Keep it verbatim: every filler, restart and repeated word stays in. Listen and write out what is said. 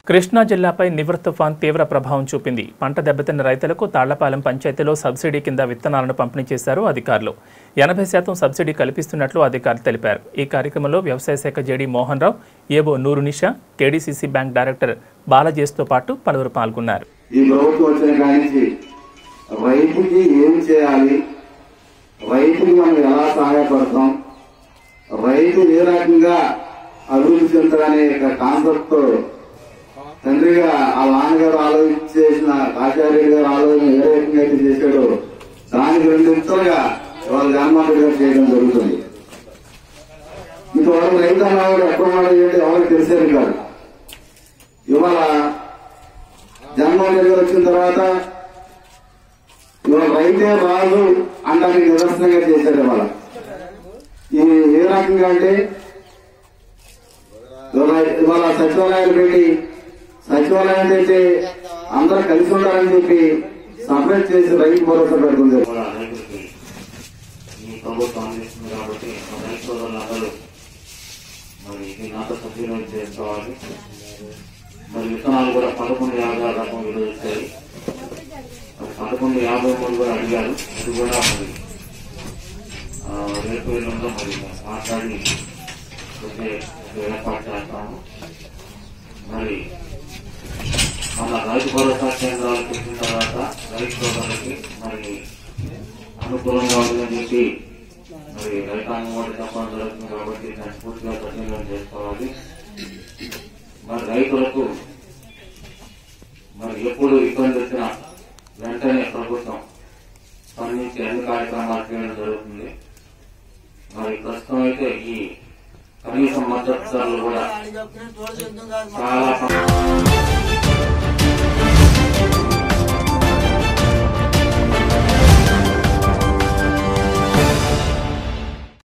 కృష్ణా జిల్లాపై నివర్ తుఫాన్ తీవ్ర ప్రభావం చూపింది. పంట దెబ్బతిన్న రైతులకు తాళ్లపాలెం పంచాయతీలో సబ్సిడీ కింద విత్తనాలను పంపిణీ చేశారు అధికారులు. ఎనభై శాతం సబ్సిడీ కల్పిస్తున్నట్లు అధికారులు తెలిపారు. ఈ కార్యక్రమంలో వ్యవసాయ శాఖ జేడీ మోహన్ రావు, ఏబో నూరు నిషా, కేడీసీసీ బ్యాంక్ డైరెక్టర్ బాలజేస్తో పాటు పలువురు పాల్గొన్నారు. ఈ ప్రభుత్వం వచ్చిన కానించి రైతుకి ఏం చేయాలి, రైతుకి మనం ఎలా సహాయపడతాం, రైతు ఏ రకంగా అభివృద్ధి చెందాలనే కాన్సెప్ట్ తో తండ్రిగా ఆ నాన్నగారు ఆలోచించేసిన ఆచార్యుడి గారు ఆలోచన ఏ రకంగా అయితే చేశాడో దానికి రెండింతలుగా వాళ్ళ జగన్మోహన్ రెడ్డి గారు చేయడం జరుగుతుంది. ఇంతవరకు రైతు అన్నవాడు ఎక్కడున్నాడు ఏంటి ఎవరికి తెలిసేది కాదు. ఇవాళ జగన్మోహన్ రెడ్డి గారు వచ్చిన తర్వాత ఇవాళ రైతే రాదు అనడానికి నిదర్శనంగా చేశాడు. ఇవాళ ఇది ఏ రకంగా అంటే ఇవాళ సచివాలయాలు పెట్టి సచివాలయం అయితే అందరూ కలిసి ఉండాలని చెప్పి సపరేట్ చేసి రైతు భరోసా పెడుతుంది. ఈ ప్రభుత్వం అందిస్తుంది కాబట్టి రైతు సోదరులందరూ మరి నాతో సభ్యులు చేసుకోవాలి. మరి విత్తనాలు కూడా పదకొండు యాభై రకం విలువ ఇస్తాయి. మరి పదకొండు యాభై మూడు కూడా అడిగారు. ఇది కూడా మరి రేపు ఎల్లుండో మరి మాట్లాడి ఏర్పాటు చేస్తాము. మరి మన రైతు భరోసా కేంద్రాలు పెట్టిన తర్వాత రైతు సోదరులకి మరి అనుకూలంగా ఉందని చెప్పి మరి రైతాంగం కూడా చెప్పడం జరుగుతుంది. కాబట్టి దాన్ని పూర్తిగా సద్వినియోగం చేసుకోవాలి. మరి రైతులకు మరి ఎప్పుడు ఇబ్బంది వచ్చినా వెంటనే ప్రభుత్వం స్పందించి అన్ని కార్యక్రమాలు చేయడం జరుగుతుంది. మరి ప్రస్తుతం అయితే ఈ కనీస మద్దతు ధరలు కూడా చాలా